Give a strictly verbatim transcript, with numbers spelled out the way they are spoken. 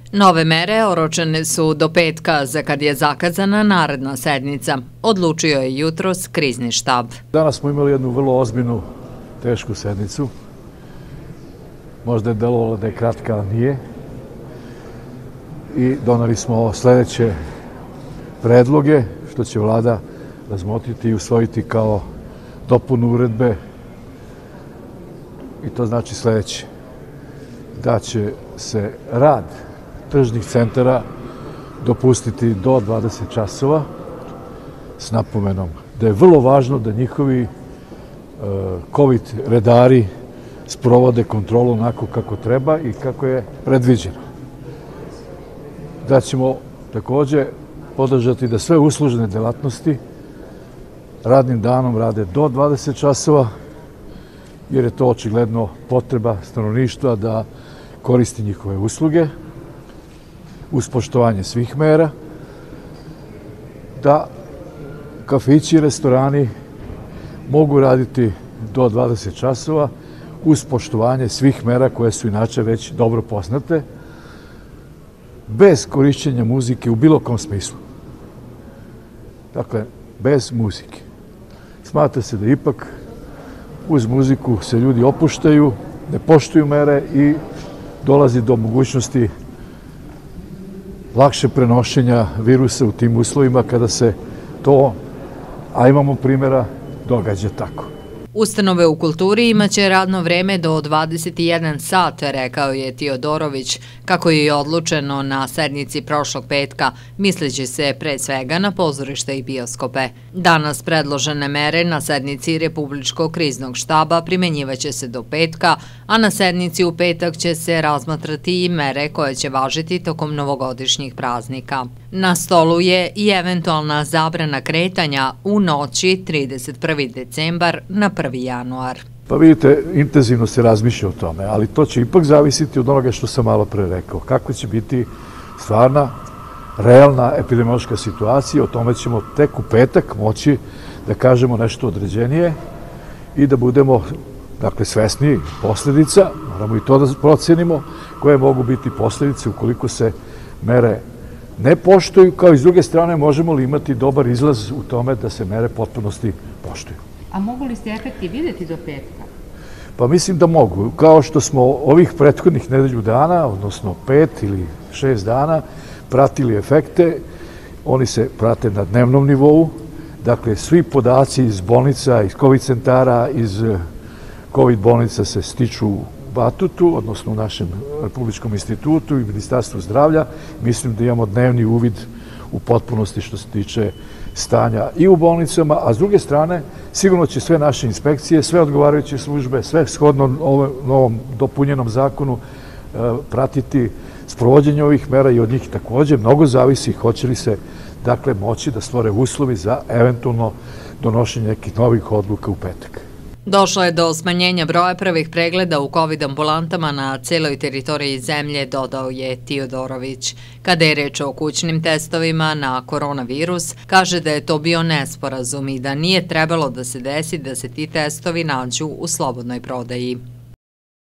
Nove mere oročene su do petka, za kad je zakazana naredna sednica, odlučio je jutros krizni štab. Danas smo imali jednu vrlo ozbiljnu, tešku sednicu. Možda je delovalo da je kratka, ali nije. I donali smo sledeće predloge, što će vlada razmotriti i usvojiti kao dopunu uredbe. I to znači sledeće. Da će se rad tržnih centara dopustiti do dvadeset časova s napomenom da je vrlo važno da njihovi COVID redari sprovode kontrolu onako kako treba i kako je predviđeno. Da ćemo takođe podržati da sve uslužne delatnosti radnim danom rade do dvadeset časova, jer je to očigledno potreba stanovništva da koristi njihove usluge uz poštovanje svih mera, da kafići i restorani mogu raditi do dvadeset časova uz poštovanje svih mera koje su inače već dobro poznate, bez korišćenja muzike u bilo kom smislu. Dakle, bez muzike. Smatra se da ipak uz muziku se ljudi opuštaju, ne poštuju mere i dolazi do mogućnosti lakše prenošenja virusa u tim uslovima kada se to, a imamo primjera, događa tako. Ustanove u kulturi imaće radno vreme do dvadeset jedan sat, rekao je Tiodorović, kako je odlučeno na sednici prošlog petka, misleći se pre svega na pozorište i bioskope. Danas predložene mere na sednici Republičkog kriznog štaba primenjivaće se do petka, a na sednici u petak će se razmatrati i mere koje će važiti tokom novogodišnjih praznika. Na stolu je i eventualna zabrana kretanja u noći trideset prvi decembar na prvi januar. Pa vidite, intenzivno se razmišlja o tome, ali to će ipak zavisiti od onoga što sam malo pre rekao. Kako će biti stvarna, realna epidemiološka situacija, o tome ćemo tek u petak moći da kažemo nešto određenije i da budemo, dakle, svesni posledica, moramo i to da procenimo, koje mogu biti posledice ukoliko se mere ne poštuju, kao i s druge strane možemo li imati dobar izlaz u tome da se mere potpunosti poštuju. A mogu li se efekti videti do petka? Pa mislim da mogu. Kao što smo ovih prethodnih nedelju dana, odnosno pet ili šest dana, pratili efekte, oni se prate na dnevnom nivou. Dakle, svi podaci iz bolnica, iz COVID centara, iz COVID bolnica se stiču u Batutu, odnosno u našem Republičkom institutu i Ministarstvu zdravlja. Mislim da imamo dnevni uvid u potpunosti što se tiče stanja i u bolnicama, a s druge strane sigurno će sve naše inspekcije, sve odgovarajuće službe, sve shodno novom dopunjenom zakonu pratiti sprovođenje ovih mera i od njih takođe mnogo zavisi hoće li se, dakle, moći da stvore uslovi za eventualno donošenje nekih novih odluka u petak. Došlo je do smanjenja broja prvih pregleda u COVID ambulantama na celoj teritoriji zemlje, dodao je Tiodorović. Kada je reč o kućnim testovima na koronavirus, kaže da je to bio nesporazum i da nije trebalo da se desi da se ti testovi nađu u slobodnoj prodaji.